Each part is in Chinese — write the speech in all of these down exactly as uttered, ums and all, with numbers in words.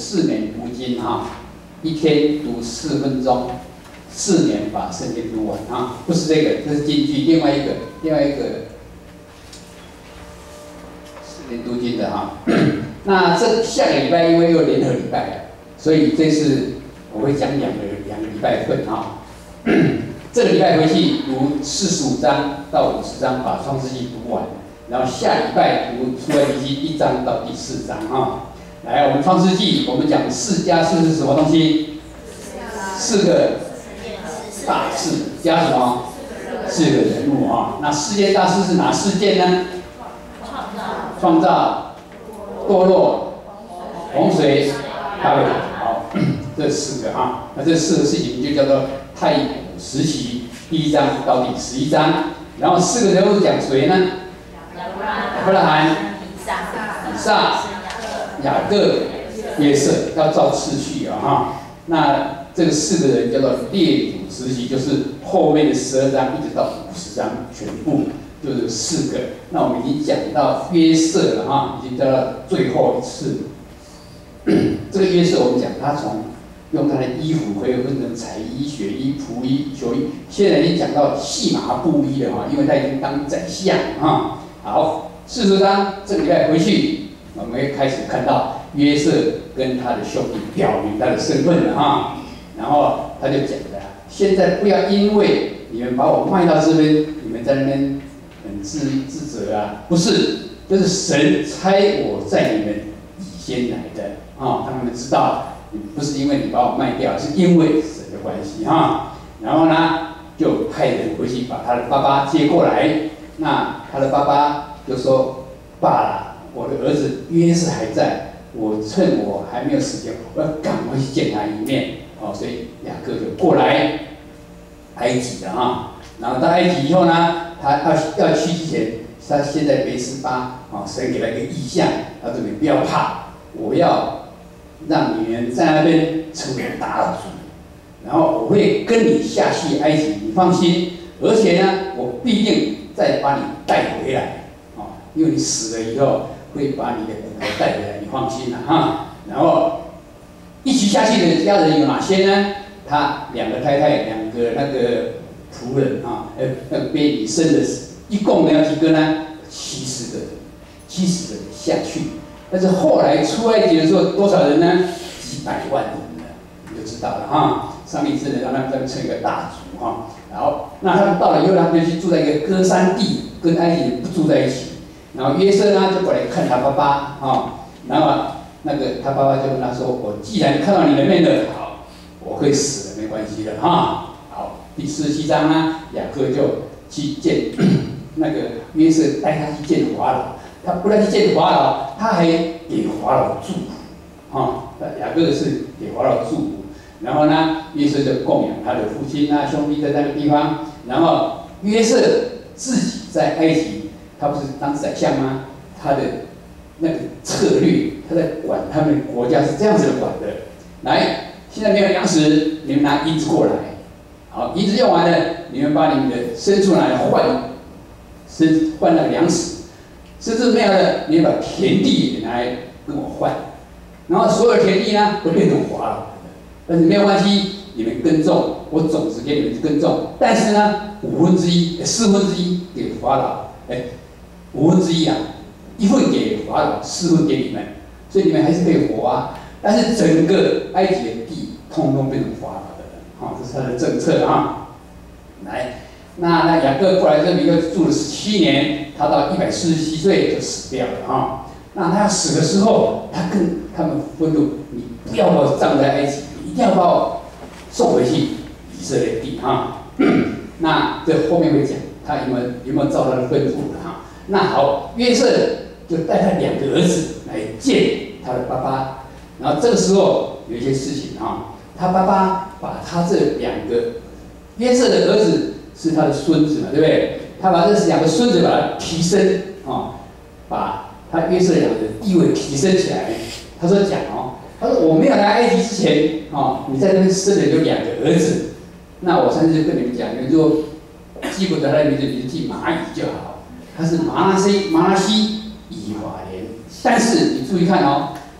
四年读经哈，一天读四分钟，四年把圣经读完啊，不是这个，这是京剧，另外一个，另外一个四年读经的哈。那这下个礼拜因为又联合礼拜，所以这次我会讲两个两个礼拜份哈。这个礼拜回去读四十五章到五十章，把创世纪读完，然后下礼拜读出埃及记一章到第四章哈。来，我们创世纪，我们讲四加四是什么东西？四个大事加什么？四个人物哈。那世界大事是哪四件呢？创造、堕落、洪水、大卫。好，这四个哈。那这四个事情就叫做太古时期第一章到第十一章。然后四个人物讲谁呢？亚伯拉罕、以撒、雅各、约瑟，要照次序啊哈。那这个四个人叫做列祖时期，就是后面的十二章一直到五十章，全部就是四个。那我们已经讲到约瑟了哈，已经讲到最后一次。这个约瑟我们讲他从用他的衣服可以分成彩衣、血衣、仆衣、囚衣，现在已经讲到细麻布衣了哈，因为他已经当宰相哈。好，四十章这个礼拜回去，我们会开始看到约瑟跟他的兄弟表明他的身份了哈。然后他就讲了，现在不要因为你们把我卖到这边，你们在那边很自自责啊，不是，就是神差我在你们以先来的啊，让他们知道，不是因为你把我卖掉，是因为神的关系哈。然后呢，就派人回去把他的爸爸接过来。那他的爸爸就说：“爸啦，我的儿子约瑟还在，我趁我还没有时间，我要赶快去见他一面。”哦，所以雅各就过来埃及了哈。然后到埃及以后呢，他要要去之前，他现在没十八啊，神给他一个意象，他说：“你不要怕，我要让你们在那边成为大族，然后我会跟你下去埃及，你放心。而且呢，我必定再把你带回来啊，因为你死了以后会把你的骨头带回来，你放心了哈。然后。”一起下去的家人有哪些呢？他两个太太，两个那个仆人啊，呃，那个 baby 生的，一共呢有几个呢？七十个人，七十个人下去。但是后来出埃及的时候，多少人呢？几百万人了，你就知道了哈。上帝真的让他们成一个大族哈。然后，那他们到了以后，他们就去住在一个歌山地，跟埃及人不住在一起。然后约瑟呢，就过来看他爸爸啊，然后。那个他爸爸就跟他说：“我既然看到你的面了，好，我会死了，没关系的哈。”好，第四十七章呢，雅各就去见那个约瑟，带他去见法老。他不但去见法老，他还给法老祝福啊。雅各是给法老祝福，然后呢，约瑟就供养他的父亲啊、兄弟在那个地方。然后约瑟自己在埃及，他不是当宰相吗？他的那个策略。他在管他们国家是这样子的管的，来，现在没有粮食，你们拿银子过来，好，银子用完了，你们把你们的牲畜拿来换，是换那个粮食，甚至没有了，你们把田地也拿来跟我换，然后所有田地呢都变成法老的，但是没有关系，你们耕种，我种子给你们耕种，但是呢，五分之一、四分之一给法老，哎，五分之一啊，一份给法老，四份给你们。所以你们还是可以活啊，但是整个埃及的地通通变成法老的了，啊，这是他的政策啊。来，那那雅各过来这里又住了十七年，他到一百四十七岁就死掉了啊。那他要死的时候，他跟他们吩咐：你不要把我葬在埃及，你一定要把我送回去以色列地啊。那这后面会讲他有没有有没有照他的吩咐了哈。那好，约瑟就带他两个儿子来见他的爸爸，然后这个时候有一些事情啊，他爸爸把他这两个约瑟的儿子是他的孙子嘛，对不对？他把这两个孙子把他提升啊，把他约瑟两个地位提升起来。他说讲哦，他说我没有来埃及之前啊，你在那边生了有两个儿子，那我上次就跟你们讲，你们就记不得他的名字，你就记蚂蚁就好。他是马拉西马拉西以法莲，但是你注意看哦，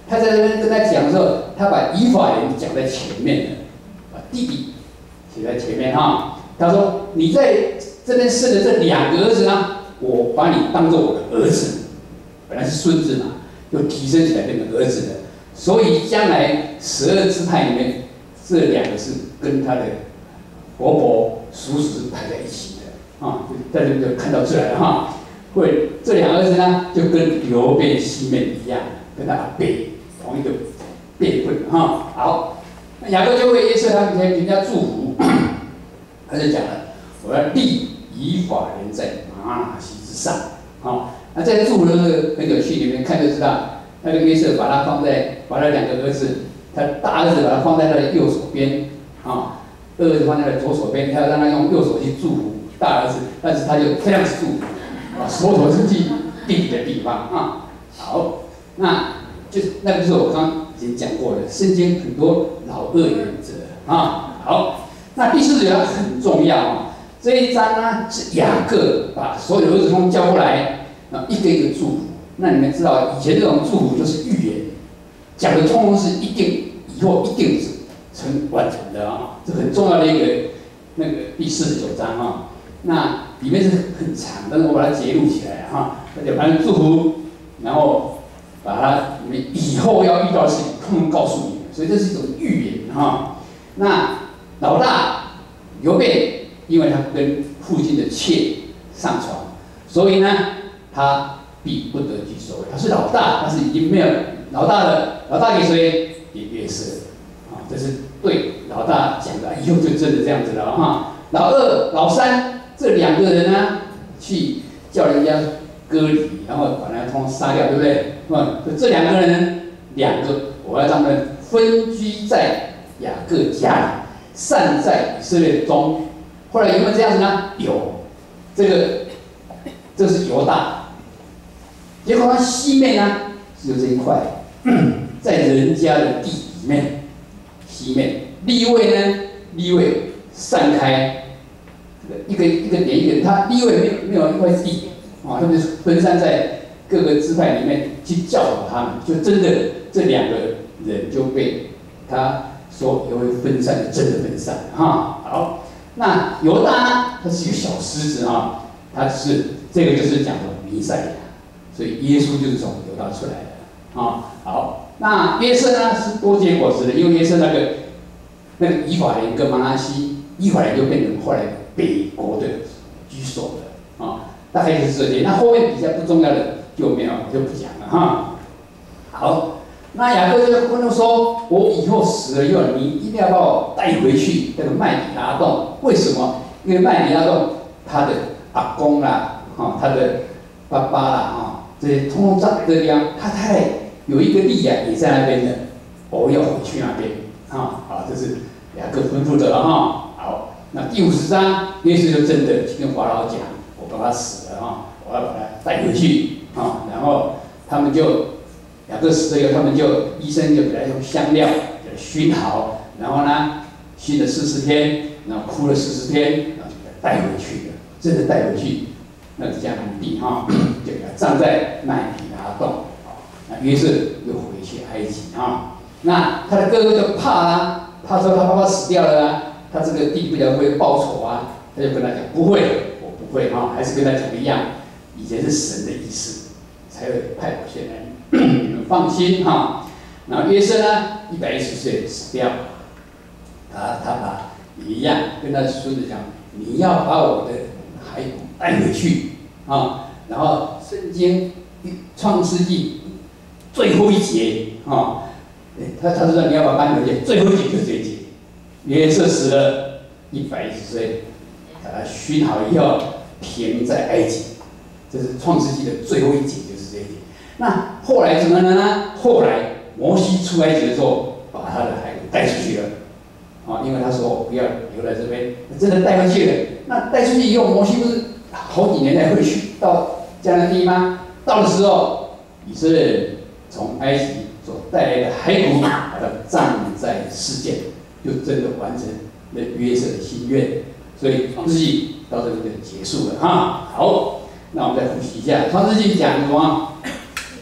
他在这边跟他讲的时候，他把以法莲讲在前面的，把弟弟写在前面哈。他说：“你在这边生的这两个儿子呢，我把你当做我的儿子，本来是孙子嘛，又提升起来变成儿子的。所以将来十二支派里面，这两个是跟他的伯伯、叔叔是排在一起的啊。在这边就看到出来了哈。会这两个儿子呢，就跟流便、西面一样，跟他阿伯同一个辈分哈。好，那雅各就为约瑟他们给人家祝福，他就讲了：我要立以法莲在玛拿西之上。好，那在祝福的那个很有趣，里面看就知道，那个约瑟把他放在，把他两个儿子，他大儿子把他放在他的右手边，啊，二儿子放在他的左手边，他要让他用右手去祝福大儿子，但是他就这样子祝福。把手头是记弟弟的地方啊，好，那就那个就是我刚刚已经讲过的，圣经很多老二原则啊。好，那第四条很重要啊，这一章呢是雅各把所有的儿子通叫过来，啊，一个一个祝福。那你们知道，以前这种祝福就是预言，讲的通通是一定以后一定是成完成的啊，这很重要的一个那个第四十九章啊。那里面是很长，但是我把它截录起来哈，大家反正祝福，然后把它你们以后要遇到的事情，通通告诉你们，所以这是一种预言哈。那老大刘备，因为他跟父亲的妾上床，所以呢，他必不得居首位。他是老大，但是已经没有老大了，老大给谁？给约瑟啊，这是对老大讲的，以后就真的这样子了哈。老二、老三。这两个人呢，去叫人家割礼，然后把他通通杀掉，对不对？嗯，这两个人，两个我要让他们分居在雅各家里，散在以色列中。后来有没有这样子呢？有，这个这是犹大。结果他西面呢，只有这一块，在人家的地里面，西面利位呢，利位散开。一个一个点一个点，他利位没有没有一块地啊，他们就分散在各个支派里面去教导他们，就真的这两个人就被他说有分散的，真的分散哈。好，那犹大呢，他是一个小狮子啊，他是这个就是讲的弥赛亚，所以耶稣就是从犹大出来的啊。好，那约瑟呢是多结果子的，因为约瑟那个那个以法莲跟玛拿西，以法莲就变成后来北国的居首的啊，大概就是这些。那后面比较不重要的就没有，就不讲了哈。好，那雅各就跟他说：“我以后死了以后，你一定要把我带回去那个麦比拉洞。为什么？因为麦比拉洞他的阿公啦，哈，他的爸爸啦，哈，这些通通在这地方。他太太有一个利亚也在那边的，我要回去那边啊。好，这是雅各吩咐的了哈。好。”那第五十章，约瑟就真的去跟法老讲：“我爸爸死了啊，我要把他带回去啊。”然后他们就雅各死了以后，他们就医生就给他用香料给他熏好，然后呢熏了四十天，然后哭了四十天，然后就给他带回去了，真的带回去那个迦南地哈，就给他葬在麦比拉洞。那约瑟又回去埃及啊。那他的哥哥就怕啦，怕说他爸爸死掉了啊。他这个弟不了会报仇啊，他就跟他讲不会，我不会哈，还是跟他讲一样，以前是神的意思，才会派我前来，你们放心哈。然后约瑟呢，一百一十岁死掉，他他把也一样跟他孙子讲，你要把我的骸骨带回去啊。然后圣经创世纪最后一节啊，他他说你要把它搬回去，最后一节就是这一节。约瑟死了一百一十岁，把他熏好以后，停在埃及。这是创世纪的最后一节，就是这一节。那后来怎么了呢？后来摩西出埃及的时候，把他的骸骨带出去了，啊，因为他说我不要留在这边，真的带回去了。那带出去以后，摩西不是好几年才会去到迦南地吗？到的时候，以色列人从埃及所带来的骸骨，把它葬在世界。就真的完成了约瑟的心愿，所以创世纪到这里就结束了哈。好，那我们再复习一下创世纪讲什么？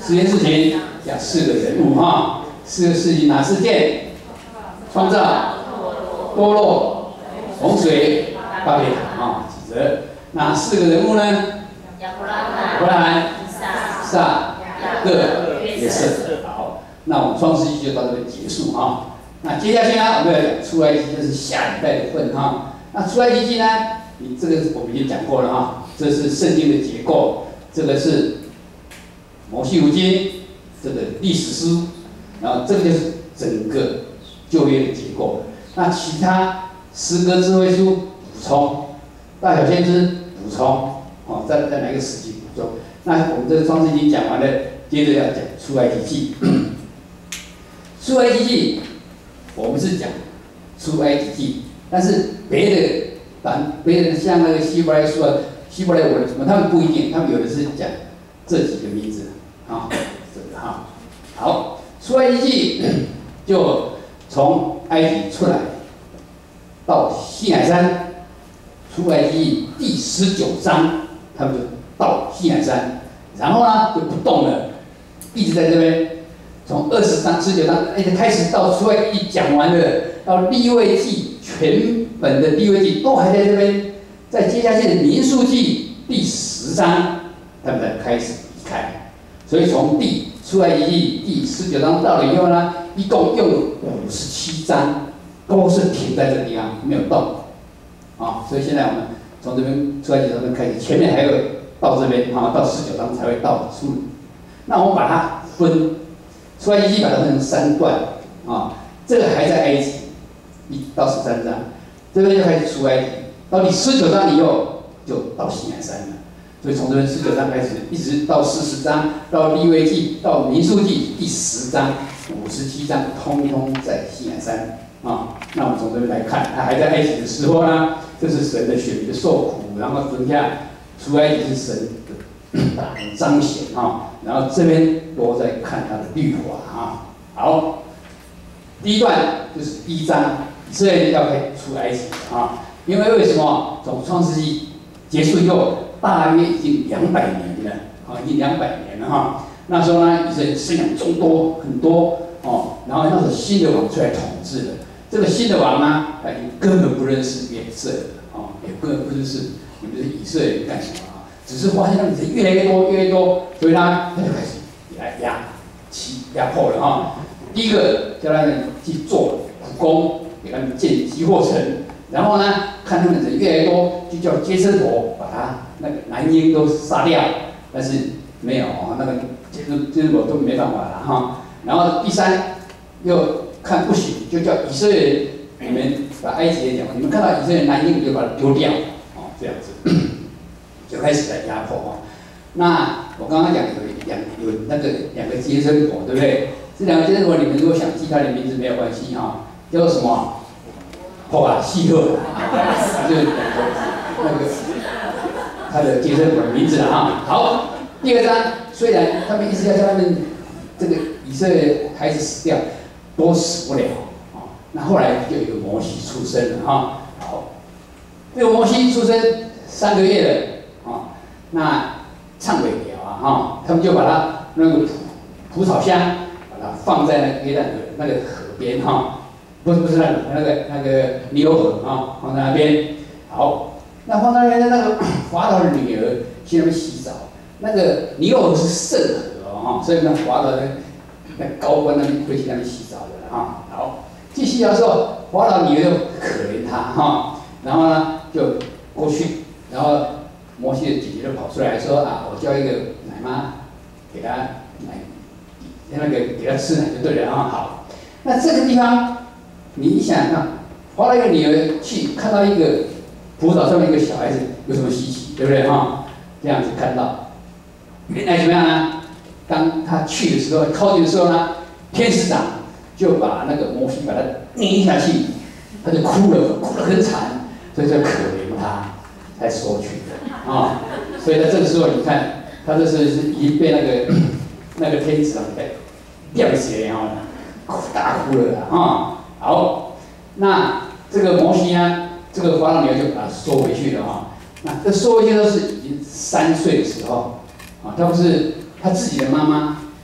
四件事情，讲四个人物哈，四个事情哪四件？创造、堕落、洪水、巴别塔啊，几则？那四个人物呢？亚伯拉罕、以撒、雅各、约瑟。好，那我们创世纪就到这边结束哈。那接下去呢，我们要讲出埃及，这是下礼拜的份哈。那出埃及记呢，你这个我们已经讲过了哈，这是圣经的结构，这个是摩西五经，这个历史书，然后这个就是整个旧约的结构。那其他诗歌智慧书补充，大小先知补充，哦，在在哪个时期补充？那我们这个创世纪讲完了，接着要讲出埃及记。出埃及记，我们是讲出埃及记，但是别的版别的像那个希伯来书啊、希伯来文什么，他们不一定，他们有的是讲这几个名字啊，这个哈。好，出埃及记就从埃及出来到西乃山，出埃及记第十九章，他们就到西乃山，然后呢就不动了，一直在这边。从二十章、十九章一直开始到出埃及记讲完了，到利未记全本的利未记都还在这边，在接下去的民数记第十章，他们才开始离开。所以从第出埃及记第十九章到了以后呢，一共用了五十七章，都是停在这个地方没有动。啊，所以现在我们从这边出埃及记这边开始，前面还有到这边啊，到十九章才会到出。那我们把它分。出埃及记把它分成三段啊，这个还在埃及，一到十三章，这边就开始出埃及，到第十九章以后就到西乃山了。所以从这边十九章开始，一直到四十章，到利未记，到民数记第十章，五十七章，通通在西乃山啊。那我们从这边来看，他还在埃及的时候呢，这是神的选民的受苦，然后等下出埃及是神的大能彰显啊。然后这边都在看他的律法啊。好，第一段就是第一章，以色列要开始出埃及啊。因为为什么？从创世纪结束以后，大约已经两百年了，啊，已经两百年了哈。那时候呢，以色列生养众多很多哦，然后那时候新的王出来统治了。这个新的王呢，他根本不认识以色列啊，也根本不认识你们是以色列干什么。只是发现他们人越来越多，越来越多，所以呢，他就开始来压、欺、压迫了哈。第一个叫他们去做苦工，给他们建集货城，然后呢，看他们人越来越多，就叫接生婆把他那个男婴都杀掉，但是没有啊，那个接生接生婆都没办法了哈。然后第三又看不行，就叫以色列人，你们把埃及人讲，你们看到以色列男婴就把它丢掉，哦，这样子。就开始在压迫哦。那我刚刚讲有两有那个两个接生婆，对不对？这两个接生婆，你们如果想记他的名字没有关系哈，叫做什么？破瓦西赫，就是那个他的接生婆的名字了哈。好，第二章虽然他们一直要叫他们这个以色列孩子死掉，都死不了啊。那后来就有一个摩西出生了哈。好，这个摩西出生三个月了。啊，那唱尾条啊，哈，他们就把它那个蒲蒲草箱，把它放在那个约旦河那个河边哈，不是不是那个那个那个尼罗河啊，放在那边。好，那放在那边那个法老的女儿去那边洗澡，那个尼罗河是圣河哦，哈，所以那法老的那高官那边会去那边洗澡的哈。好，去洗澡的时候，法老女儿就可怜他哈，然后呢就过去，然后。摩西的姐姐就跑出来说啊，我叫一个奶妈给他奶，那个给他吃奶就对了啊。好，那这个地方你想想，华莱一个女儿去看到一个葡萄上面一个小孩子，有什么稀奇，对不对哈？这样子看到，原来怎么样呢？当他去的时候，靠近的时候呢，天使长就把那个摩西把他捏下去，他就哭了，哭得很惨，所以就可怜他，才收去的。啊，所以在这个时候，你看，他这是是已经被那个那个天使给吊起来啊，大哭了啊。好，那这个摩西呢，这个法老女儿就把他收回去了啊。那这收回去都是已经三岁的时候啊，他不是他自己的妈妈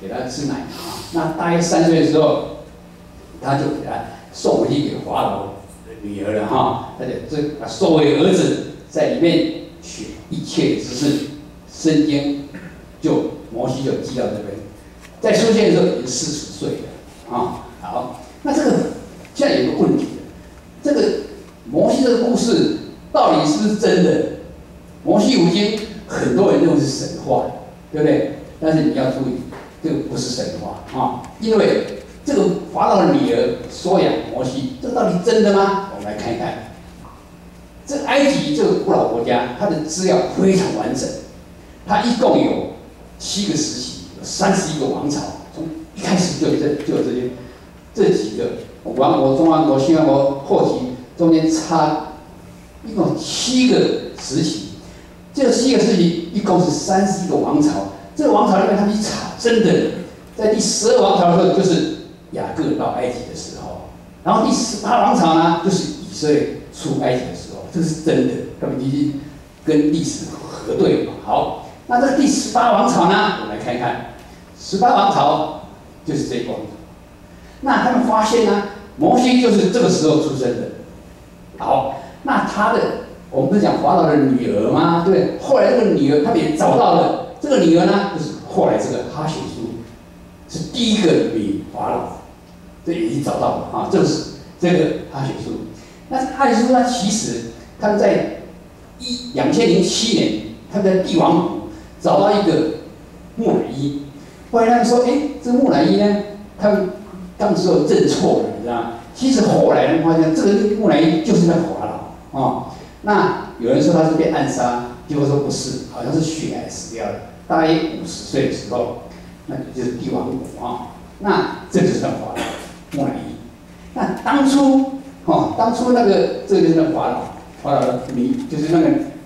给他吃奶啊。那大约三岁的时候，他就给他送回去给法老的女儿了哈。他就这把收为儿子，在里面学一切的知识，圣经就摩西就记到这边。在出现的时候已经四十岁了啊。好，那这个现在有个问题了，这个摩西这个故事到底是不是真的？摩西五经很多人认为是神话，对不对？但是你要注意，这个不是神话啊，因为这个法老的女儿收养摩西，这到底真的吗？我们来看一看。这埃及这个古老国家，它的资料非常完整，它一共有七个时期，有三十一个王朝，从一开始就有这就有这些这几个王国、中王国、新王国，后期中间差一共七个时期。这七个时期一共是三十一个王朝。这个王朝里面，他们去查，真的，在第十二王朝的时候，就是雅各到埃及的时候，然后第十八王朝呢，就是以色列出埃及的时候，这个是真的，他们已经跟历史核对了。好，那这个第十八王朝呢，我们来看一看，十八王朝就是这个王朝。那他们发现呢，摩西就是这个时候出生的。好，那他的我们不是讲法老的女儿吗？对不对？后来这个女儿，他们也找到了。这个女儿呢，就是后来这个哈雪书，是第一个女法老，这已经找到了啊，这是这个哈雪书。那哈雪书呢，其实他们在一两千零七年，他们在帝王谷找到一个木乃伊，后来他们说，哎，这木乃伊呢，他们当时有认错了，你知道吗？其实后来人发现，这个木乃伊就是那法老啊。那有人说他是被暗杀，结果说不是，好像是血癌死掉的。大约五十岁的时候，那就是帝王谷啊。那这就是那法老木乃伊。那当初哦，当初那个这个就是那法老，法老的女就是那个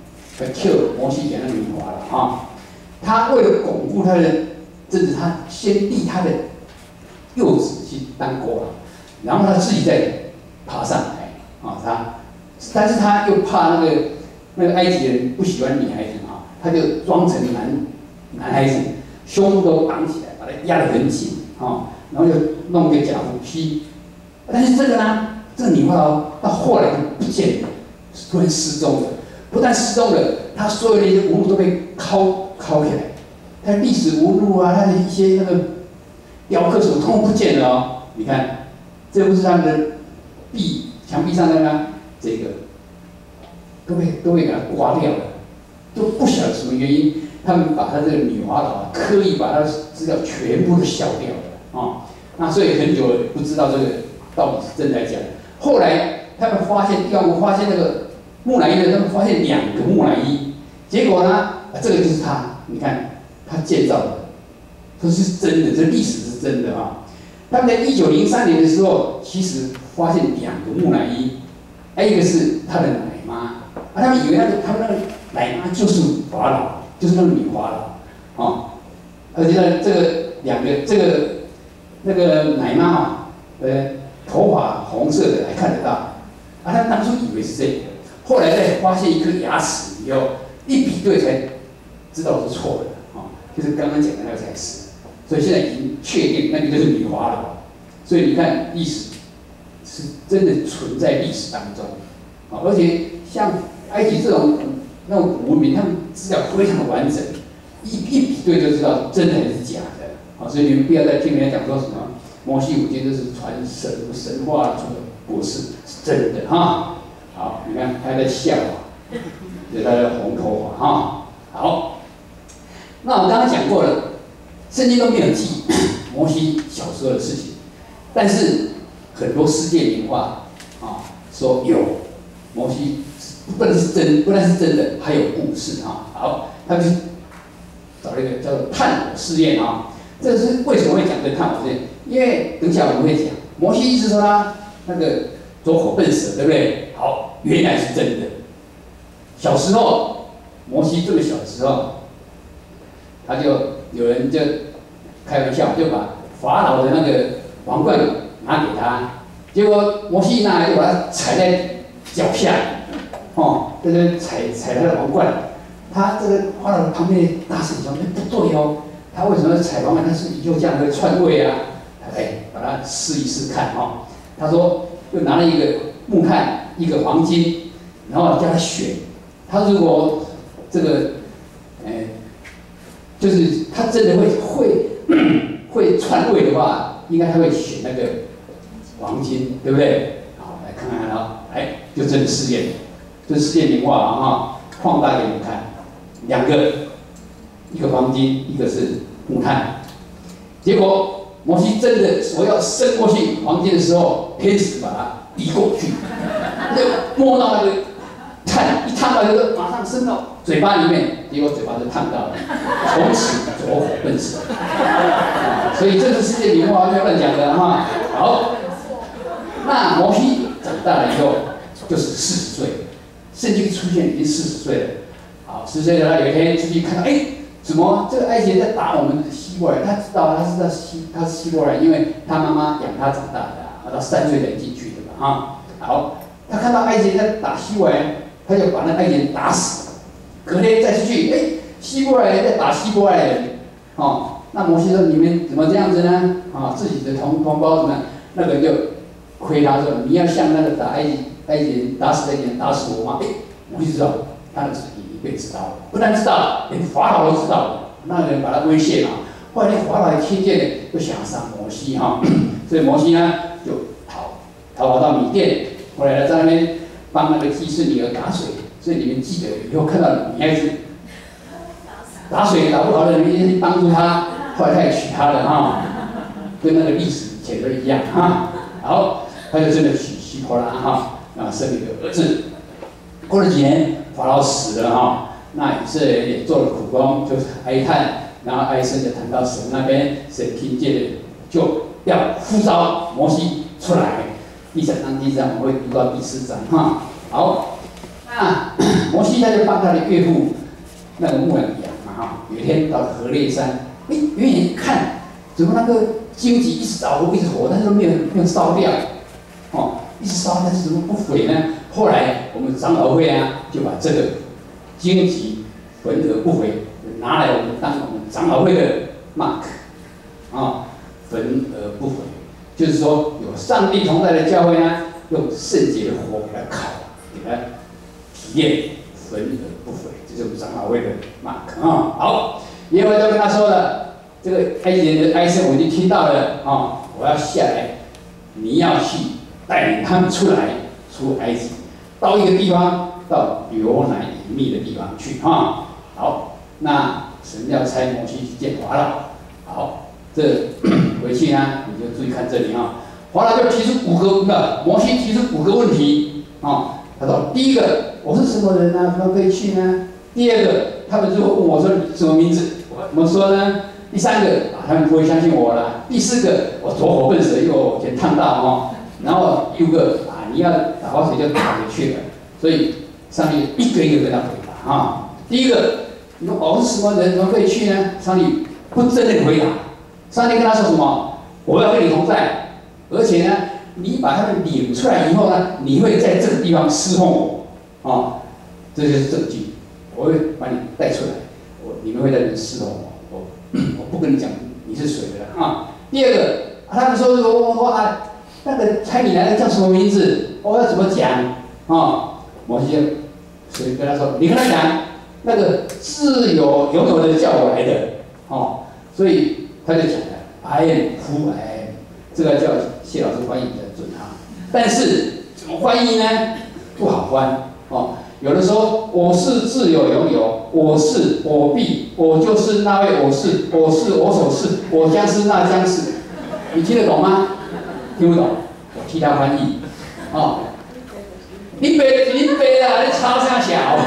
Q 摩西讲的女法老啊。他为了巩固他的政治，他先立他的幼子去当国王，然后他自己再爬上来啊。他，但是他又怕那个那个埃及人不喜欢女孩子啊，他就装成男。男孩子胸部都绑起来，把它压得很紧啊，然后就弄个假胡须。但是这个呢，这个女法老到后来就不见了，突然失踪了。不但失踪了，他所有的一些文物都被拷拷起来，他的历史文物啊，他的一些那个雕刻什么，通通不见了哦。你看，这不是他们的壁墙壁上的呢，这个都被都被给它刮掉了，都不晓得什么原因。他们把他这个女法老啊，刻意把他的资料全部都消掉了啊，那所以很久不知道这个到底是真的还是假的。后来他们发现，帝王谷发现那个木乃伊的，他们发现两个木乃伊，结果呢，啊，这个就是他，你看他建造的，这是真的，这历史是真的啊。他们在一九零三年的时候，其实发现两个木乃伊，还有一个是他的奶妈，啊，他们以为那个他们那个奶妈就是法老。就是那个女法老，啊，而且呢，这个两个这个那个奶妈啊，呃，头发红色的还看得到，啊，他当初以为是这个，后来再发现一颗牙齿以后，一比对才知道是错的，啊，就是刚刚讲的那个才是，所以现在已经确定那个就是女法老，所以你看历史是真的存在历史当中，啊，而且像埃及这种。那种古文明，他们资料非常的完整，一一比对就知道真的还是假的。好，所以你们不要再听人家讲说什么摩西五经这是传神神话出的，不是，是真的哈。好，你看他在笑啊，这他的红头发哈。好，那我刚刚讲过了，圣经都没有记摩西小时候的事情，但是很多世界名画啊说有摩西。不能是真，不但是真的，还有故事啊。好，他们找了一个叫做炭火试验啊。这是为什么会讲这个炭火试验？因为等一下我们会讲，摩西一直说他那个走口笨舌，对不对？好，原来是真的。小时候，摩西这么小的时候，他就有人就开玩笑，就把法老的那个王冠拿给他，结果摩西拿来就把它踩在脚下。哦，这个踩踩他的王冠，他这个法老旁边大声说：“哎，不对哦， 他为什么采黄金？他是就这样会篡位啊？哎，把它试一试看哦。他说，又拿了一个木炭，一个黄金，然后叫他选。他如果这个，哎，就是他真的会会会篡位的话，应该他会选那个黄金，对不对？好，来看看啊，来，就真的试验，这试验名画啊，哈，放大给你们看，两个，一个黄金，一个是木炭，结果。摩西真的我要伸过去黄金的时候，天使把它移过去，就摸到那个炭，一烫到就马上伸到嘴巴里面，结果嘴巴就烫到了，从此走火奔死。所以这是世界名画，没有乱讲的哈。好，那摩西长大了以后就是四十岁，圣经出现已经四十岁了。好，四十岁的他有一天出去看到，哎，怎么这个埃及人在打我们？希伯来，他知道他是在希，他是希伯来，因为他妈妈养他长大的，啊，到三岁才进去的嘛，哈。好，他看到埃及人在打希伯来，他就把那埃及人打死。隔天再出去，哎，希伯来人在打希伯来人，哦，那摩西说：“你们怎么这样子呢？啊，自己的同同胞怎么？”那个人就亏他说：“你要像那个打埃及埃及人打死埃及人打死我吗？”哎，摩西知道，他的旨意被知道了，不但知道，连法老都知道了。那个人把他威胁嘛。后来法老听见了，就想杀摩西哈，所以摩西呢就逃逃跑到米甸，后来呢在那边帮那个祭司女儿打水，所以你们记得以后看到女孩子打水打不好的，你一定去帮助她，后来他也娶她了哈，跟那个历史写的一样哈。好，他就真的娶西波拉哈，啊生了一个儿子。过了几年，法老死了哈，那以色列人也做了苦工，就是哀叹。然后哀声就谈到神那边，神听见了，就要呼召摩西出来。第三章、第四章我们会读到第四章哈。好，那摩西他就帮他的岳父那个牧羊羊嘛哈。有一天到了河烈山，哎，远远一看，怎么那个荆棘一直着火，一直火，但是都没有没有烧掉，哦，一直烧，但是怎么不毁呢？后来我们长老会啊，就把这个荆棘焚而不毁。拿来我们当我们长老会的 mark 啊，焚而不毁，就是说有上帝同在的教会呢，用圣洁的火给它烤，给它体验，焚而不毁，这是我们长老会的 mark 啊。好，耶和华就跟他说了，这个埃及人的哀声我已经听到了啊，我要下来，你要去带领他们出来，出埃及，到一个地方，到流奶与蜜的地方去啊。好。那神要差摩西去见法老，好，这回去呢，你就注意看这里啊。法老就提出五个，那摩西提出五个问题啊。他说：第一个，我是什么人呢？怎么可以去呢？第二个，他们就问我说你什么名字？我怎么说呢？第三个啊，他们不会相信我了。第四个，我走火奔死，因为我先烫到哦。然后第五个啊，你要打好水就打回去了。所以上帝一个一个跟他回答啊。第一个。你说我是什么人？怎么可以去呢？上帝不真的回答。上帝跟他说什么？我要跟你同在，而且呢，你把他们领出来以后呢，你会在这个地方侍奉我，啊、哦，这就是证据。我会把你带出来，我你们会在这里侍奉我。我我不跟你讲你是谁的啊。第二个，他们说我我啊，那个差你来的叫什么名字？我要怎么讲啊？摩西就所以跟他说，你跟他讲。那个自有拥有的叫我来的，哦，所以他就讲了 ，I am who I am， 这个叫谢老师翻译比较准哈。但是怎么翻译呢？不好翻哦。有的说我是自有拥有，我是我必，我就是那位我是，我是我所是，我将是那将是，你听得懂吗？听不懂，我替他翻译，哦。你背你背啊，你超像小，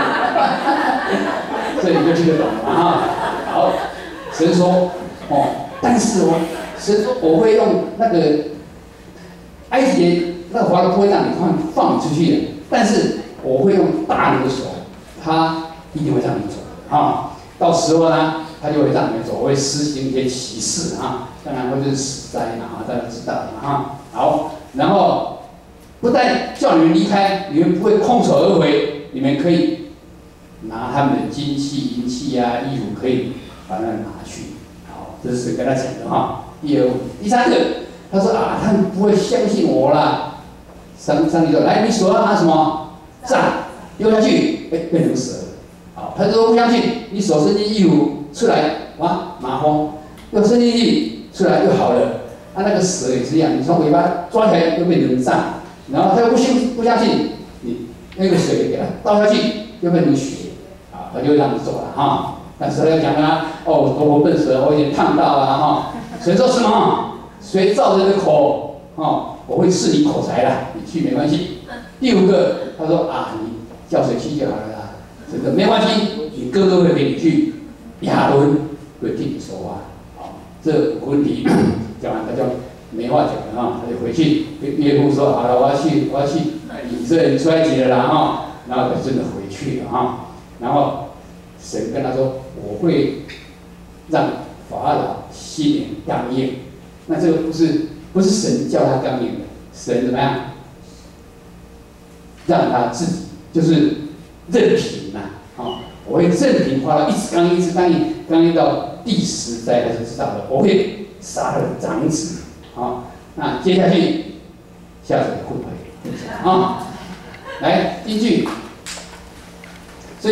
这你就听得懂了啊。好，神说哦，但是哦，神说我会用那个埃及人那个法老不会让你放放你出去的，但是我会用大能的手，他一定会让你走啊。到时候呢，他就会让你走，我会施行一些奇事啊，当然会是死灾嘛啊，大家知道的啊。好，然后。不但叫你们离开，你们不会空手而回，你们可以拿他们的金器、银器啊、衣服，可以把它拿去这是神跟他讲的哈。第二个，第三个，他说啊，他们不会相信我啦。上上帝说，来，你手要拿什么？杖，丢下去，哎，变成蛇。好，他说不相信，你手伸进衣服出来，哇，麻风，又伸进去出来就好了。啊，那个蛇也是一样，你从尾巴抓起来又变成杖，然后他又不信不相信，你那个水给他倒下去又变成血，啊，他就让你走了哈。但是他要讲啊，哦，头婆笨蛇，我有点烫到了哈。神说什么？谁造人的口？哦，我会赐你口才啦，你去没关系。第五个，他说啊，你叫谁去就好了啦，这个没关系，你哥哥会陪你去，亚伦会替你说话。好，这五个问题讲完，他就没话讲了哈，他就回去跟岳父说，好了，我要去，我要去以色列出埃及了啦哈，然后他真的回去了哈，然后神跟他说，我会让法老心里刚硬，那这个不是不是神叫他刚硬的，神怎么样？让他自己就是任凭呐、啊，哦，我会任凭法老一直刚硬，一直刚硬，刚硬到第十灾他就知道了，我会杀了长子，好、哦，那接下去下次会会分享啊，来第一句。